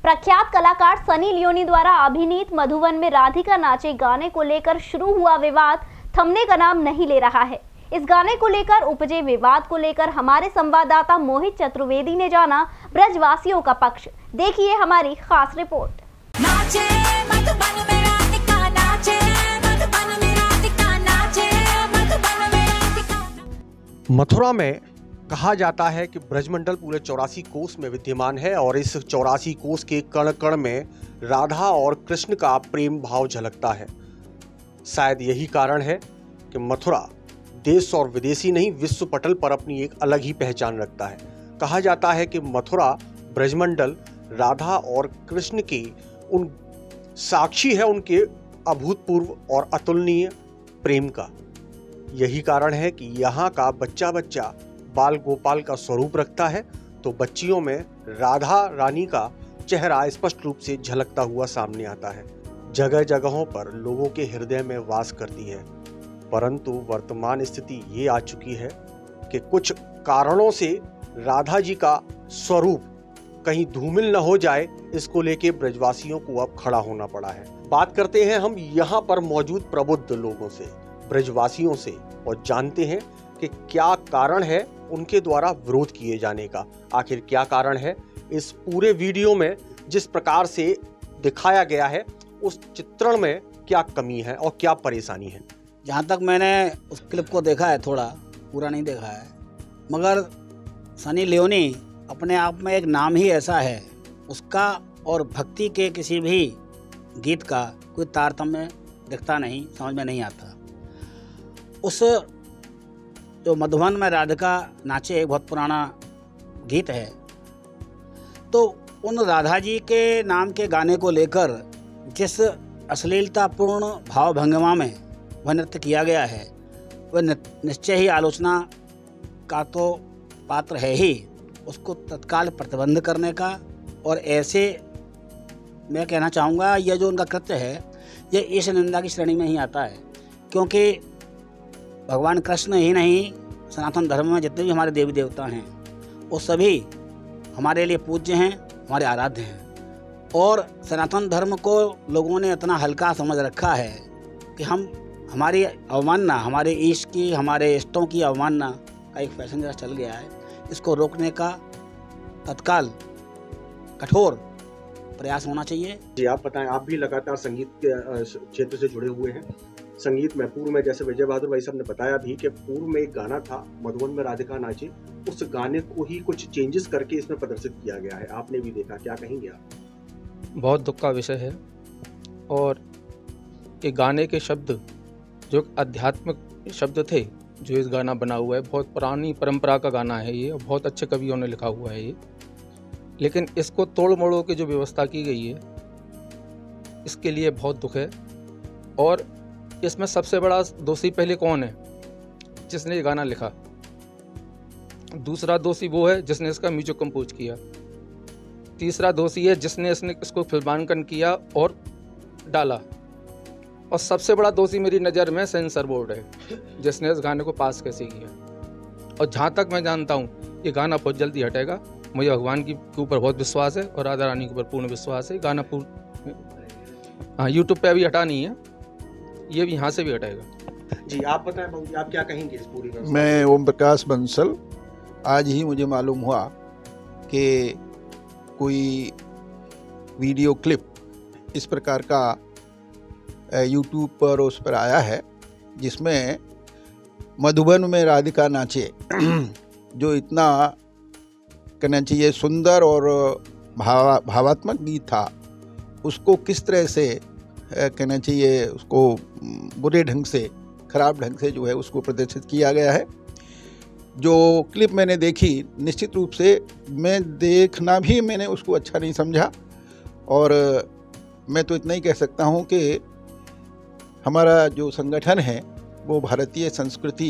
प्रख्यात कलाकार सनी लियोनी द्वारा अभिनीत मधुबन में राधिका नाचे गाने को लेकर शुरू हुआ विवाद थमने का नाम नहीं ले रहा है। इस गाने को लेकर उपजे विवाद को लेकर हमारे संवाददाता मोहित चतुर्वेदी ने जाना ब्रजवासियों का पक्ष। देखिए हमारी खास रिपोर्ट। नाचे मधुबन में राधिका नाचे, मधुबन में राधिका नाचे, मधुबन में राधिका। मथुरा में कहा जाता है कि ब्रजमंडल पूरे 84 कोस में विद्यमान है और इस 84 कोस के कण कण में राधा और कृष्ण का प्रेम भाव झलकता है। शायद यही कारण है कि मथुरा देश और विदेशी नहीं विश्व पटल पर अपनी एक अलग ही पहचान रखता है। कहा जाता है कि मथुरा ब्रजमंडल राधा और कृष्ण की उन साक्षी है उनके अभूतपूर्व और अतुलनीय प्रेम का। यही कारण है कि यहाँ का बच्चा बच्चा बाल गोपाल का स्वरूप रखता है तो बच्चियों में राधा रानी का चेहरा स्पष्ट रूप से झलकता हुआ सामने आता है। जगह जगहों पर लोगों के हृदय में वास करती है। परंतु वर्तमान स्थिति ये आ चुकी है कि कुछ कारणों से राधा जी का स्वरूप कहीं धूमिल न हो जाए, इसको लेके ब्रजवासियों को अब खड़ा होना पड़ा है। बात करते हैं हम यहाँ पर मौजूद प्रबुद्ध लोगों से, ब्रजवासियों से, और जानते हैं कि क्या कारण है उनके द्वारा विरोध किए जाने का। आखिर क्या कारण है, इस पूरे वीडियो में जिस प्रकार से दिखाया गया है उस चित्रण में क्या कमी है और क्या परेशानी है। जहाँ तक मैंने उस क्लिप को देखा है, थोड़ा पूरा नहीं देखा है, मगर सनी लियोनी अपने आप में एक नाम ही ऐसा है, उसका और भक्ति के किसी भी गीत का कोई तारतम्य दिखता नहीं, समझ में नहीं आता। उस जो मधुबन में राधिका नाचे एक बहुत पुराना गीत है, तो उन राधा जी के नाम के गाने को लेकर जिस अश्लीलतापूर्ण भाव भंगिमा में वह नृत्य किया गया है, वह निश्चय ही आलोचना का तो पात्र है ही। उसको तत्काल प्रतिबंध करने का, और ऐसे मैं कहना चाहूँगा यह जो उनका कृत्य है यह ईश निंदा की श्रेणी में ही आता है, क्योंकि भगवान कृष्ण ही नहीं, सनातन धर्म में जितने भी हमारे देवी देवता हैं वो सभी हमारे लिए पूज्य हैं, हमारे आराध्य हैं। और सनातन धर्म को लोगों ने इतना हल्का समझ रखा है कि हमारी अवमानना, हमारे ईश की, हमारे इष्टों की अवमानना का एक फैशन जैसा चल गया है। इसको रोकने का तत्काल कठोर प्रयास होना चाहिए। जी आप बताएं, आप भी लगातार संगीत के क्षेत्र से जुड़े हुए हैं। संगीत में पूर्व में, जैसे विजय बहादुर भाई साहब ने बताया भी कि पूर्व में एक गाना था मधुबन में राधिका नाचे, उस गाने को ही कुछ चेंजेस करके इसमें प्रदर्शित किया गया है। आपने भी देखा, क्या कहेंगे आप? बहुत दुख का विषय है। और ये गाने के शब्द जो आध्यात्मिक शब्द थे जो इस गाना बना हुआ है, बहुत पुरानी परंपरा का गाना है ये, और बहुत अच्छे कवियों ने लिखा हुआ है ये, लेकिन इसको तोड़ मोड़ों की जो व्यवस्था की गई है इसके लिए बहुत दुख है। और इसमें सबसे बड़ा दोषी पहले कौन है? जिसने ये गाना लिखा। दूसरा दोषी वो है जिसने इसका म्यूजिक कंपोज किया। तीसरा दोषी है जिसने इसको फिल्मांकन किया और डाला। और सबसे बड़ा दोषी मेरी नज़र में सेंसर बोर्ड है, जिसने इस गाने को पास कैसे किया। और जहाँ तक मैं जानता हूँ ये गाना बहुत जल्दी हटेगा। मुझे भगवान के ऊपर बहुत विश्वास है और राधा रानी के ऊपर पूर्ण विश्वास है। गाना हाँ, यूट्यूब पे अभी हटा नहीं है, ये भी यहाँ से भी हटाएगा। जी आप बताएं बाबू जी, आप क्या कहेंगे इस पूरी बात? मैं ओम प्रकाश बंसल। आज ही मुझे मालूम हुआ कि कोई वीडियो क्लिप इस प्रकार का यूट्यूब पर उस पर आया है जिसमें मधुबन में राधिका नाचे जो इतना कहना चाहिए सुंदर और भावात्मक गीत था, उसको किस तरह से कहना चाहिए, उसको बुरे ढंग से, खराब ढंग से जो है उसको प्रदर्शित किया गया है। जो क्लिप मैंने देखी, निश्चित रूप से मैंने उसको अच्छा नहीं समझा। और मैं तो इतना ही कह सकता हूँ कि हमारा जो संगठन है वो भारतीय संस्कृति,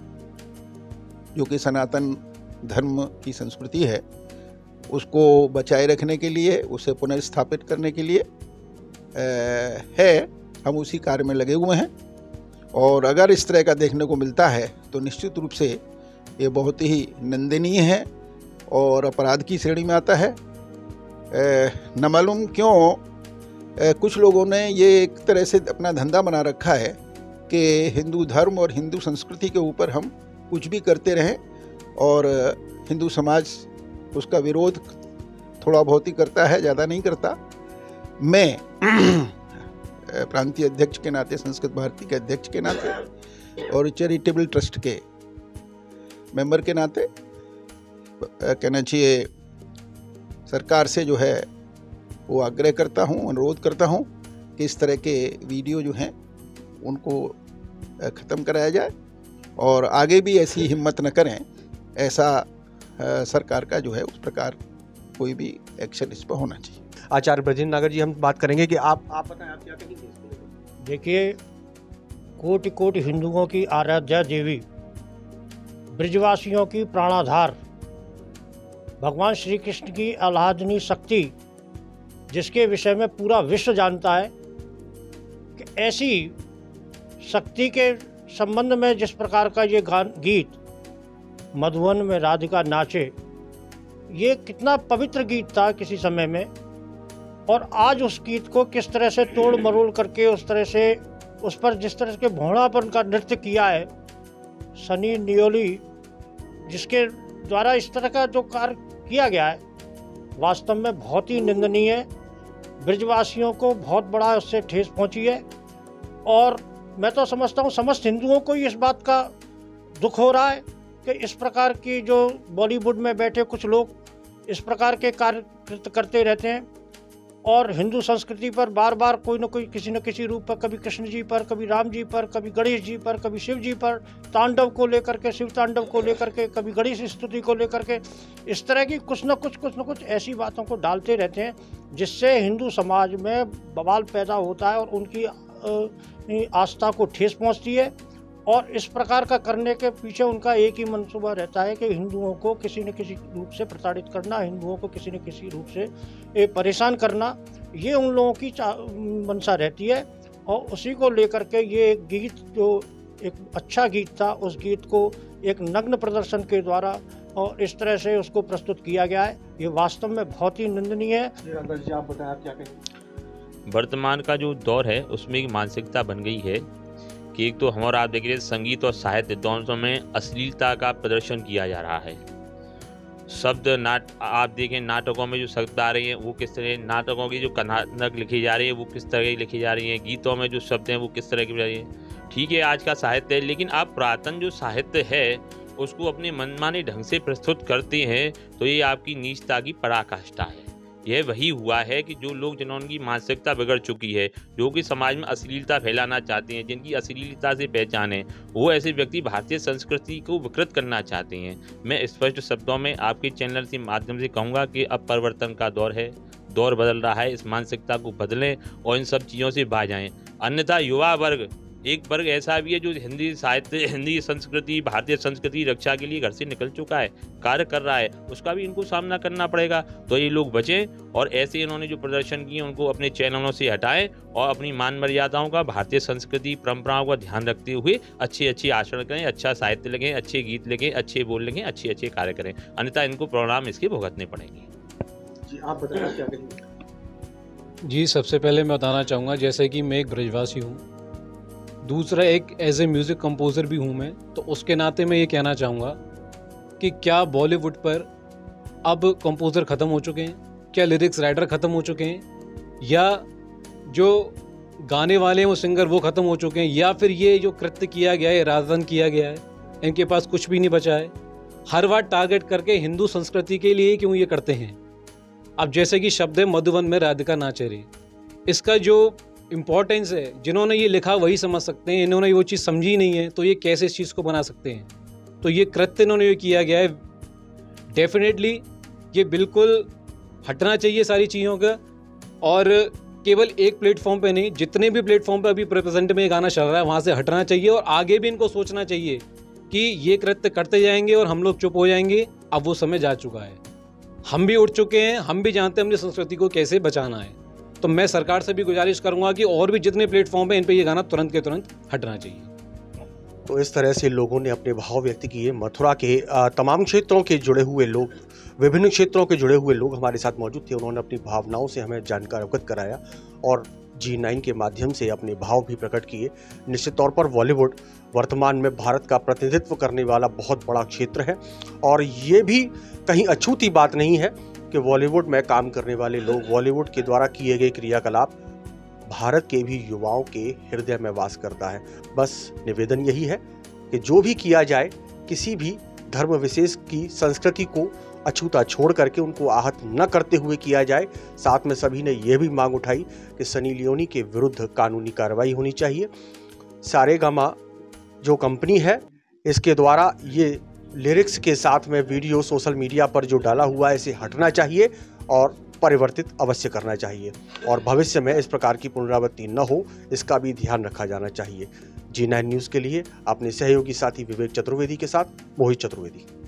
जो कि सनातन धर्म की संस्कृति है, उसको बचाए रखने के लिए, उसे पुनर्स्थापित करने के लिए है। हम उसी कार्य में लगे हुए हैं। और अगर इस तरह का देखने को मिलता है तो निश्चित रूप से ये बहुत ही निंदनीय है और अपराध की श्रेणी में आता है। न मालूम क्यों कुछ लोगों ने ये एक तरह से अपना धंधा बना रखा है कि हिंदू धर्म और हिंदू संस्कृति के ऊपर हम कुछ भी करते रहें, और हिंदू समाज उसका विरोध थोड़ा बहुत ही करता है, ज़्यादा नहीं करता। मैं प्रांतीय अध्यक्ष के नाते, संस्कृत भारती के अध्यक्ष के नाते और चैरिटेबल ट्रस्ट के मेंबर के नाते कहना चाहिए सरकार से जो है वो आग्रह करता हूँ, अनुरोध करता हूँ कि इस तरह के वीडियो जो हैं उनको ख़त्म कराया जाए और आगे भी ऐसी हिम्मत न करें, ऐसा सरकार का जो है उस प्रकार कोई भी एक्शन इस पर होना चाहिए। आचार्य ब्रजेंद्र नागर जी, हम बात करेंगे कि आप बताएं, आप क्या कहेंगे इसको लेकर? देखिए, कोटि कोटि हिंदुओं की आराध्या देवी, ब्रजवासियों की प्राणाधार, भगवान श्री कृष्ण की आह्लादनीय शक्ति, जिसके विषय में पूरा विश्व जानता है कि ऐसी शक्ति के संबंध में जिस प्रकार का ये गीत मधुबन में राधिका नाचे, ये कितना पवित्र गीत था किसी समय में, और आज उस गीत को किस तरह से तोड़ मरोड़ करके उस तरह से उस पर जिस तरह के भोड़ापन का नृत्य किया है सनी लियोनी, जिसके द्वारा इस तरह का जो कार्य किया गया है, वास्तव में बहुत ही निंदनीय है। ब्रजवासियों को बहुत बड़ा उससे ठेस पहुंची है, और मैं तो समझता हूँ समस्त हिंदुओं को ही इस बात का दुख हो रहा है कि इस प्रकार की जो बॉलीवुड में बैठे कुछ लोग इस प्रकार के कार्य करते रहते हैं और हिंदू संस्कृति पर बार बार कोई न कोई किसी न किसी रूप पर, कभी कृष्ण जी पर, कभी राम जी पर, कभी गणेश जी पर, कभी शिव जी पर, तांडव को लेकर के, शिव तांडव को लेकर के, कभी गणेश स्तुति को लेकर के, इस तरह की कुछ न कुछ ऐसी बातों को डालते रहते हैं जिससे हिंदू समाज में बवाल पैदा होता है और उनकी आस्था को ठेस पहुंचती है। और इस प्रकार का करने के पीछे उनका एक ही मंसूबा रहता है कि हिंदुओं को किसी न किसी रूप से प्रताड़ित करना, हिंदुओं को किसी न किसी रूप से परेशान करना, ये उन लोगों की मंशा रहती है। और उसी को लेकर के ये एक गीत, जो एक अच्छा गीत था, उस गीत को एक नग्न प्रदर्शन के द्वारा और इस तरह से उसको प्रस्तुत किया गया है, ये वास्तव में बहुत ही निंदनीय है। आप बताएं, आप क्या कहेंगे? वर्तमान का जो दौर है उसमें एक मानसिकता बन गई है कि एक तो हमारा आप देख रहे संगीत और साहित्य दोनों में अश्लीलता का प्रदर्शन किया जा रहा है। शब्द आप देखें, नाटकों में जो शब्द आ रहे हैं वो किस तरह, नाटकों की जो कथानक लिखी जा रही है वो किस तरह की लिखी जा रही है, गीतों में जो शब्द हैं वो किस तरह की जा रही है। ठीक है, आज का साहित्य है, लेकिन आप पुरातन जो साहित्य है उसको अपने मनमाने ढंग से प्रस्तुत करते हैं तो ये आपकी नीचता की पराकाष्ठा है। यह वही हुआ है कि जो लोग जिन्होंने मानसिकता बिगड़ चुकी है, जो कि समाज में अश्लीलता फैलाना चाहते हैं, जिनकी अश्लीलता से पहचान है, वो ऐसे व्यक्ति भारतीय संस्कृति को विकृत करना चाहते हैं। मैं स्पष्ट शब्दों में आपके चैनल के माध्यम से कहूँगा कि अब परिवर्तन का दौर है, दौर बदल रहा है, इस मानसिकता को बदलें और इन सब चीज़ों से बाहर जाएँ। अन्यथा युवा वर्ग, एक वर्ग ऐसा भी है जो हिंदी साहित्य, हिंदी संस्कृति, भारतीय संस्कृति रक्षा के लिए घर से निकल चुका है, कार्य कर रहा है, उसका भी इनको सामना करना पड़ेगा। तो ये लोग बचें और ऐसे इन्होंने जो प्रदर्शन किए उनको अपने चैनलों से हटाएं और अपनी मान मर्यादाओं का, भारतीय संस्कृति परंपराओं का ध्यान रखते हुए अच्छे आचरण करें, अच्छा साहित्य लिखें, अच्छे गीत लिखें, अच्छे बोल लिखें, अच्छे कार्य करें, अन्यथा इनको परिणाम इसके भुगतने पड़ेंगे। जी, आप बताएं, क्या कहेंगे? जी, सबसे पहले मैं बताना चाहूँगा, जैसे कि मैं एक ब्रजवासी हूँ, दूसरा एक एज ए म्यूज़िक कंपोज़र भी हूँ मैं, तो उसके नाते मैं ये कहना चाहूँगा कि क्या बॉलीवुड पर अब कंपोज़र ख़त्म हो चुके हैं, क्या लिरिक्स राइटर ख़त्म हो चुके हैं, या जो गाने वाले हैं वो सिंगर वो ख़त्म हो चुके हैं, या फिर ये जो कृत्य किया गया है, राजधन किया गया है, इनके पास कुछ भी नहीं बचा है। हर बार टारगेट करके हिंदू संस्कृति के लिए क्यों ये करते हैं। अब जैसे कि शब्द है मधुबन में राधिका नाचे रही, इसका जो इम्पोर्टेंस है, जिन्होंने ये लिखा वही समझ सकते हैं, इन्होंने वो चीज़ समझी नहीं है तो ये कैसे इस चीज़ को बना सकते हैं। तो ये कृत्य इन्होंने ये किया गया है, डेफिनेटली ये बिल्कुल हटना चाहिए सारी चीज़ों का, और केवल एक प्लेटफॉर्म पे नहीं, जितने भी प्लेटफॉर्म पे अभी प्रेजेंट में ये गाना चल रहा है वहाँ से हटना चाहिए, और आगे भी इनको सोचना चाहिए कि ये कृत्य करते जाएंगे और हम लोग चुप हो जाएंगे। अब वो समय जा चुका है, हम भी उठ चुके हैं, हम भी जानते हैं अपनी संस्कृति को कैसे बचाना है। तो मैं सरकार से भी गुजारिश करूंगा कि और भी जितने प्लेटफॉर्म है इन पे ये गाना तुरंत के तुरंत हटना चाहिए। तो इस तरह से लोगों ने अपने भाव व्यक्त किए। मथुरा के तमाम क्षेत्रों के जुड़े हुए लोग, विभिन्न क्षेत्रों के जुड़े हुए लोग हमारे साथ मौजूद थे। उन्होंने अपनी भावनाओं से हमें जानकार अवगत कराया और G9 के माध्यम से अपने भाव भी प्रकट किए। निश्चित तौर पर बॉलीवुड वर्तमान में भारत का प्रतिनिधित्व करने वाला बहुत बड़ा क्षेत्र है और ये भी कहीं अछूती बात नहीं है कि बॉलीवुड में काम करने वाले लोग, बॉलीवुड के द्वारा किए गए क्रियाकलाप भारत के भी युवाओं के हृदय में वास करता है। बस निवेदन यही है कि जो भी किया जाए, किसी भी धर्म विशेष की संस्कृति को अछूता छोड़ करके उनको आहत न करते हुए किया जाए। साथ में सभी ने यह भी मांग उठाई कि सनी लियोनी के विरुद्ध कानूनी कार्रवाई होनी चाहिए। सारेगामा जो कंपनी है, इसके द्वारा ये लिरिक्स के साथ में वीडियो सोशल मीडिया पर जो डाला हुआ है, इसे हटना चाहिए और परिवर्तित अवश्य करना चाहिए और भविष्य में इस प्रकार की पुनरावृत्ति न हो, इसका भी ध्यान रखा जाना चाहिए। G9 न्यूज़ के लिए अपने सहयोगी साथी विवेक चतुर्वेदी के साथ मोहित चतुर्वेदी।